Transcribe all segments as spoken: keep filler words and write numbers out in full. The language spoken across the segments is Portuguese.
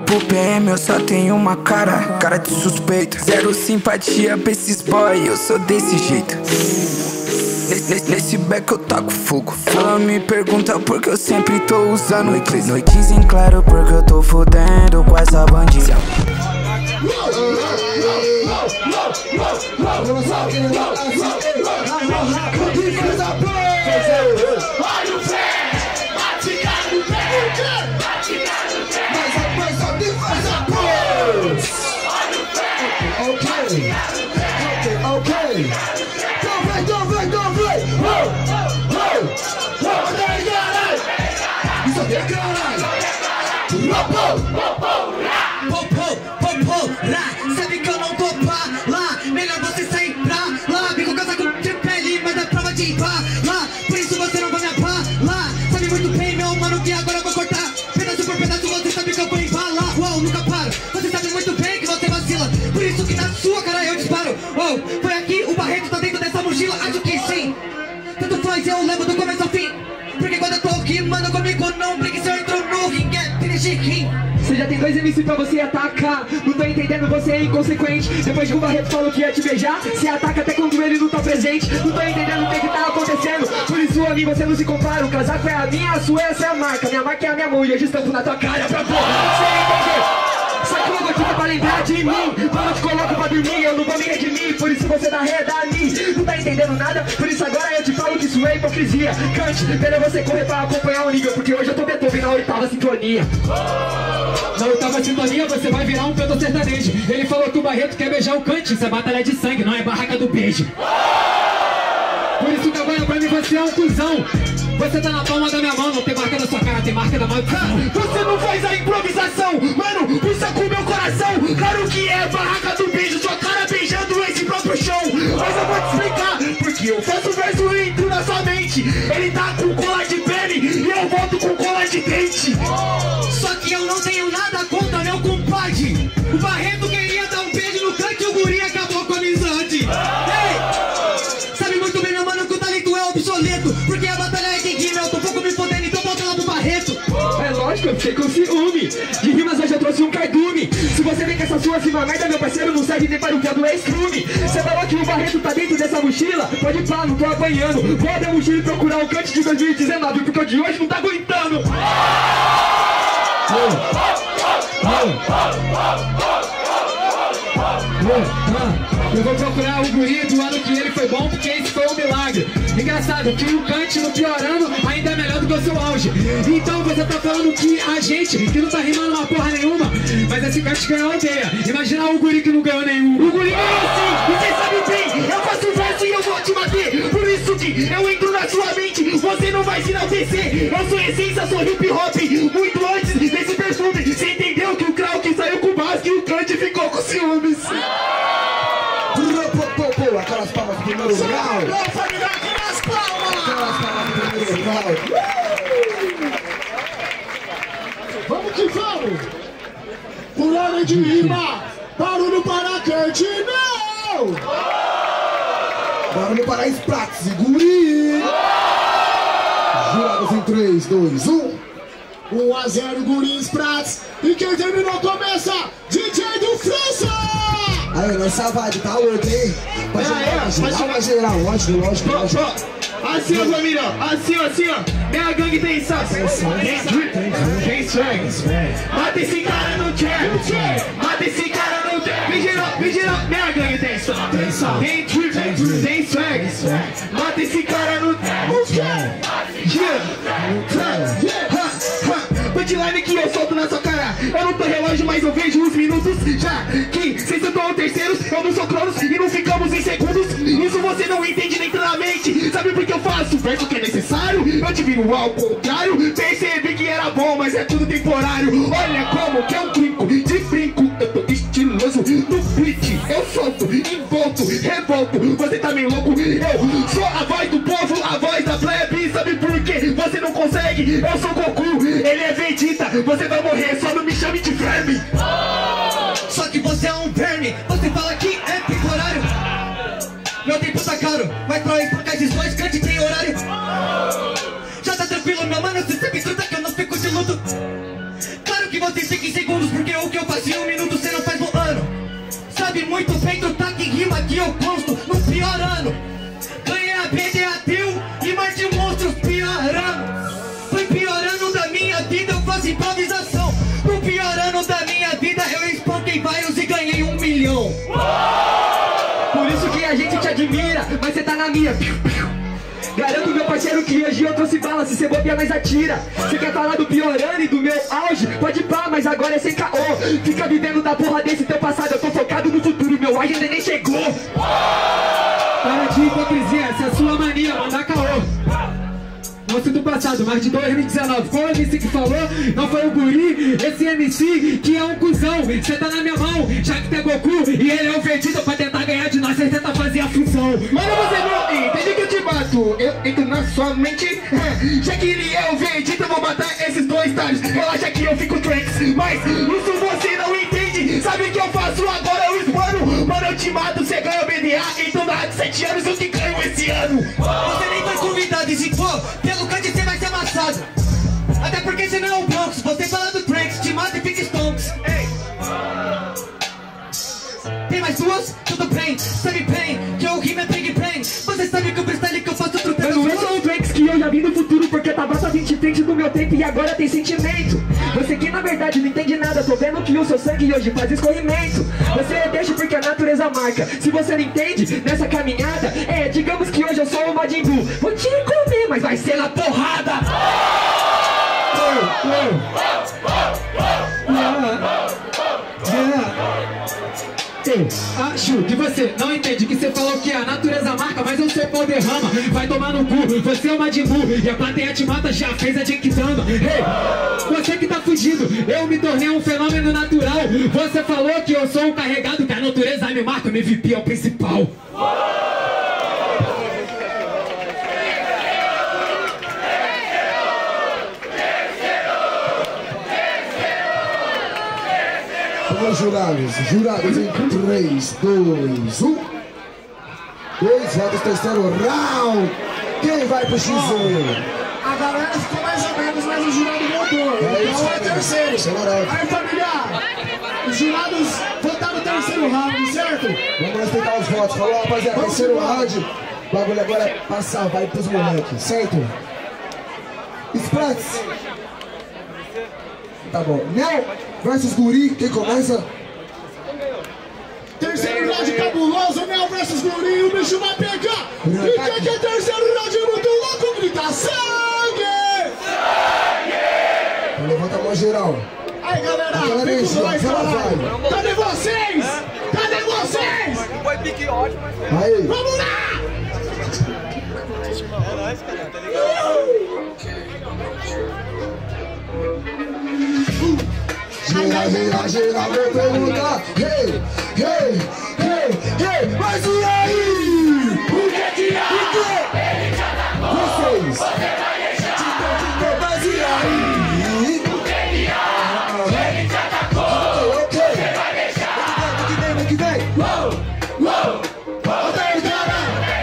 pro P M, eu só tenho uma cara, cara de suspeito. Zero simpatia pra esses boy, eu sou desse jeito. Nesse, nesse beco eu taco fogo. Ela me pergunta por que eu sempre tô usando inglês. Noites em claro porque eu tô fudendo com essa bandida. Sabe que eu não tô pra lá, melhor você sair pra lá. Vem com casaco de pele, mas é prova de pá lá. Por isso você não vai me apar lá. Sabe muito bem, meu mano, que agora eu vou cortar pedaço por pedaço, você sabe que eu vou embalar. Uou, nunca paro, você sabe muito bem que você vacila. Por isso que na sua cara eu disparo. Uou, foi aqui, o Barreto tá dentro dessa mochila. Acho que sim, tanto faz, eu levo do começo ao fim. Porque quando eu tô aqui, mano, comigo não brinque. Se eu entro no ringue, é finish king. Você já tem dois M C pra você atacar. Não tô entendendo, você é inconsequente. Depois que o Barreto falou que ia te beijar, você ataca até quando ele não tá presente. Não tô entendendo o que que tá acontecendo. Por isso a mim você não se compara. O casaco é a minha, a sua essa é a marca. Minha marca é a minha mão e eu estampo na tua cara pra porra você entender. Só que eu vou te pra lembrar de mim. Quando eu te coloco pra dormir, eu não vou me redimir. Por isso você dá reda a mim. Não tá entendendo nada, por isso agora eu te falo que isso é hipocrisia. Cante, melhor você correr pra acompanhar o nível. Porque hoje eu tô Beethoven na oitava sintonia. Na oitava sintonia você vai virar um cantor sertanejo. Ele falou que o Barreto quer beijar o Cante. Isso é batalha de sangue, não é barraca do beijo. Por isso que agora pra mim você é um cuzão. Você tá na palma da minha mão, não tem marca da sua cara, tem marca da maldição. Você não faz a improvisação, mano, puxa com meu coração. Claro que é barraca do beijo, sua cara beijando esse próprio chão. Mas eu vou te explicar, porque eu faço verso e entro na sua mente. Ele tá com cola de pele e eu volto com cola de dente. Só que eu não tenho nada contra meu compadre. O Barreto queria dar um beijo no Cante e o guri acabou com a amizade. Ei, sabe muito bem, meu mano, que o talento é obsoleto. Porque a batalha é quem rima, eu tô pouco me fodendo, então volta lá pro Barreto. É lógico, eu fiquei com ciúme. De rimas hoje eu trouxe um cardume. Se você vem com essa sua cima merda, meu parceiro, não serve nem para o viado é estrume. Você falou que o Barreto tá dentro dessa mochila? Pode ir pra, não tô apanhando. Vou abrir a mochila e procurar o Cante de dois mil e dezenove, porque o de hoje não tá aguentando. Eu vou procurar o guri do ano que ele foi bom, porque esse foi um milagre. Engraçado que o Cante no piorando ainda é melhor do que o seu auge. Então você tá falando que a gente, que não tá rimando uma porra nenhuma, mas esse Cante ganhou a aldeia. Imagina o guri que não ganhou nenhum. O guri ganhou sim, e você sabe bem, eu faço verso e eu vou te bater. Por isso que eu entro na sua mente, você não vai se enaltecer. Eu sou essência, sou hip hop, muito antes desse perfume. Você entendeu que o Krauk saiu com base e o Cante ficou com ciúmes. Aquelas palmas do primeiro grau. Não, família, aquelas palmas. Aquelas palmas do primeiro grau. Vamos que vamos. Por hora de rima. Barulho para Cante, não. Barulho para Sprax e Guri. Jurados em três, dois, um. um a zero Guri Sprax. E quem terminou começa D J do França. Aí, nessa vibe, tá louco, hein? Pode É, é, gerar, pode vai gerar, lógico, lógico, lógico. Assim, ó, família, assim, ó, assim, ó. Minha gangue tem saco, tem drip, tem swag. Mata esse cara no chair, mata esse cara no chair. Me geral, me geral, minha gangue tem saco, tem drip, tem swag. Mata esse cara no chair. Punchline que eu solto na sua cara. Eu não tô relógio, mas eu vejo os minutos. Já que vocês são terceiros, eu não sou Cronos e não ficamos em segundos. Isso você não entende nem claramente. Sabe por que eu faço o verso que é necessário? Eu te viro ao contrário. Percebi que era bom, mas é tudo temporário. Olha como que é um brinco, de brinco. Eu tô estiloso no beat. Eu solto, envolto, revolto. Você tá meio louco? Eu sou a voz do povo, a voz da plebe. Sabe por que você não consegue? Eu sou Goku, ele é Vegeta. Você vai morrer, só não me chame de verme. Só que você é um verme, você fala que é temporário. Meu tempo tá caro, mas pra explicar esses dois Cante tem horário. Já tá tranquilo, meu mano, você sempre escuta que eu não fico de luto. Claro que você fica em segundos, porque o que eu faço em um minuto cê não faz no ano. Sabe muito bem do tá que rima que eu gosto no pior ano. Ganhei a B D A Teu e mais de monstros piorando. Foi piorando da minha vida, eu faço improvisação. No pior ano da minha vida eu espanquei vários e ganhei um milhão. Por isso que a gente te admira, mas cê tá na minha. Garanto, meu parceiro, que hoje eu trouxe bala. Se cê bobear, nós atira. Cê quer falar do piorando e do meu auge? Pode pá, mas agora é sem caô. Fica vivendo da porra desse teu passado. Eu tô focado no futuro, meu auge ainda nem chegou. Para de hipocrisia, essa é a sua mania, mandar caô. Nosso do passado, mas de dois mil e dezenove. Qual M C que falou? Não foi o Guri, esse M C que é um cuzão. Cê tá na minha mão, já que tem Goku e ele é o Vegeta. Pra tentar ganhar de nós, cê tenta fazer a função. Mano, você não entende que eu te bato. Eu entro na sua mente. Já que ele é o Vegeta, eu vou matar esses dois tários. Relaxa que eu fico tracks, mas isso você não entende. Sabe o que eu faço agora? Eu explano. Mano, eu te mato, cê ganha o B D A. Então dá de sete anos eu que ganho esse ano. Você nem foi convidado e se for, pelo cante você vai ser amassado. Até porque você não é o Bronx. Você fala do Tranks, te mata e fica stonks. Ei. Tem mais duas? Tudo bem, sabe bem que eu rimo é bang bang. Você sabe que o freestyle que eu faço tudo Eu não sou o Tranks que eu já vi no futuro, porque tava só vinte frente do meu tempo e agora tem sentimento. Você que na verdade não entende nada, tô vendo que o seu sangue hoje faz escorrimento. Você deixa porque a natureza marca. Se você não entende nessa caminhada, é, digamos que hoje eu sou o Majin Buu. Vou te comer, mas vai ser na porrada. Oh, oh. Yeah. Yeah. Eu acho que você não entende que você falou que a natureza marca, mas eu sou o pau derrama. Vai tomar no cu, você é o Majin Buu e a plateia te mata, já fez a Genkidama. Hey, você que tá fugindo, eu me tornei um fenômeno natural. Você falou que eu sou um carregado, que a natureza me marca, o M V P é o principal. Vamos, jurados, jurados em três, dois, um. Dois votos, terceiro round. Quem vai pro X um? A galera ficou mais ou menos, mas o jurado votou. É isso, Então é é terceiro. isso, é Aí, família, os jurados votaram no terceiro round, certo? Vamos respeitar os votos. Falou, rapaziada, terceiro round. O bagulho agora é passar, vai pros moleques, certo? Sprats. Tá bom. Nel versus Guri, quem começa? Terceiro round cabuloso, Nel versus Guri, o bicho vai pegar. E quem que é terceiro round muito louco, grita sangue! Sangue! Levanta a mão geral. Aí, galera, Aquela vem com energia, nós, aquela caralho. vibe. Cadê vocês? Cadê vocês? Foi pique ótimo, mas... Aí. Vamos lá! É nóis, cara, tá ligado? Gira, gira, gira, vou perguntar. Hey, hey, hey, hey, mas e aí? O que que há? O que? Ele te atacou. Vocês. Você vai deixar. Então, mas e aí? O que que há? Ele te atacou. Ok, ok. Você vai deixar. O que vem, o que vem, o que vem? Uou, uou. Bota aí, cara.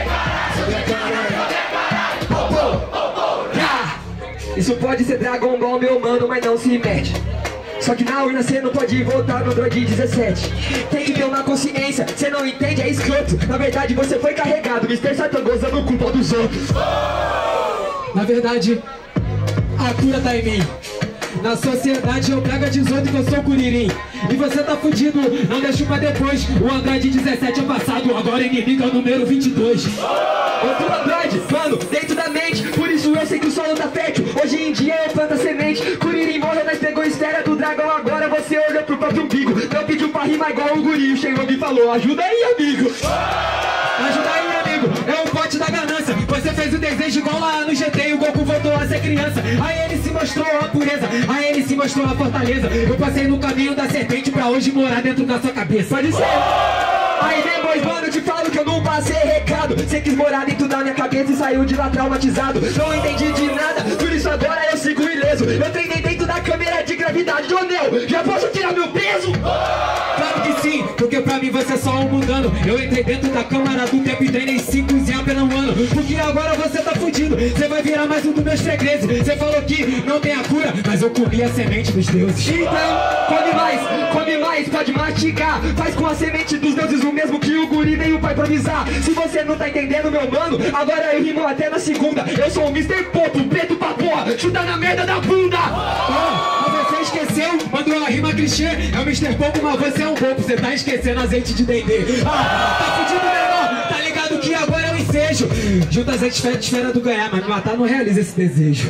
Isso pode ser Dragon Ball, meu mano, mas não se mete. Só que na urna cê não pode voltar no Android dezessete. Tem que ter uma consciência, cê não entende, é escroto. Na verdade você foi carregado, mister Satan gozando culpa dos outros. Na verdade, a cura tá em mim. Na sociedade eu pego a dezoito que eu sou curirim. E você tá fudido, não deixo pra depois. O Android dezessete é passado, agora inimigo é o número vinte e dois. Outro Android, mano, dentro da mente. Por isso eu sei que o solo tá fértil. Hoje em dia eu planto a semente. Curirim morreu, nós pegou a esfera do dragão. Agora você olha pro próprio umbigo. Não pediu pra rimar igual o guri. O Shenlong me falou, ajuda aí, amigo. Ajuda aí, amigo, é o pote da ganância. Você fez o desejo igual lá no G T e o Goku voltou a ser criança. Aí ele se mostrou a pureza, aí ele se mostrou a fortaleza. Eu passei no caminho da serpente pra hoje morar dentro da sua cabeça. Pode ser. Aí depois, mano, eu te falo que eu não passei recado. Você quis morar dentro da minha cabeça e saiu de lá traumatizado. Não entendi de nada, por isso agora eu sigo ileso. Eu treinei dentro da câmera de gravidade. Ô, Nel, já posso tirar meu peso? Claro que sim, porque pra mim você é só um mundano. Eu entrei dentro da câmara do tempo e treinei cinco em apenas um ano. Porque agora você tá fudido, você vai virar mais um dos meus fregueses. Você falou que não tem a cura, mas eu comi a semente dos deuses. Então, come mais, come mais, pode mastigar. Faz com a semente dos deuses o mesmo que o guri veio pra improvisar. Se você não tá entendendo, meu mano, agora eu rimo até na segunda. Eu sou o mister Popo, preto pra porra, chuta na merda da bunda. Oh, mas você esqueceu, mandou uma rima clichê. É o mister Popo, mas você é um bobo. Você tá esquecendo azeite de dendê. Ah, tá fudido menor, tá ligado que agora é o ensejo. Junta as esfera do ganhar, mas me matar não realiza esse desejo.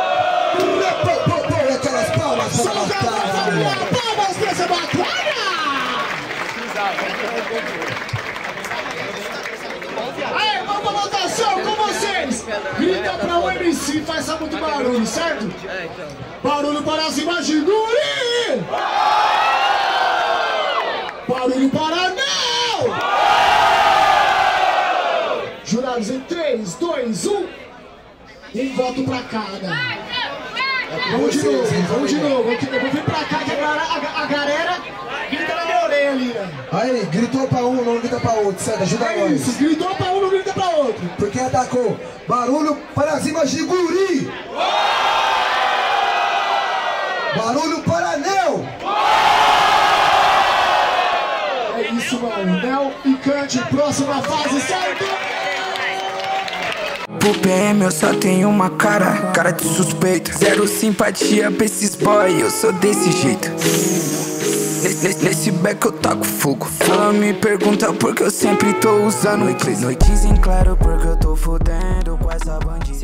Aquelas palmas, Só o cara familiar, palmas dessa batalha! Aí, vamos pra votação com vocês! Grita pra o M C, faz muito barulho, certo? Barulho para cima de guri! Barulho para não! Jurados em três, dois, um. Um voto pra cada. Vamos de novo, vamos de novo. Eu vou vir pra cá que a galera, a, a galera grita na minha orelha ali, né? Aí, gritou pra um, não grita pra outro, certo? Ajuda É nós. isso, gritou pra um, não grita pra outro. Porque atacou. Barulho para cima de guri. Barulho para Nel. É isso, mano. Nel e Cante, próxima fase, certo? Pro P M eu só tenho uma cara, cara de suspeito. Zero simpatia pra esses boy, eu sou desse jeito. Nesse, nesse beck eu taco fogo. Ela me pergunta por que eu sempre tô usando eclipse. Noites em claro porque eu tô fudendo com essa bandida.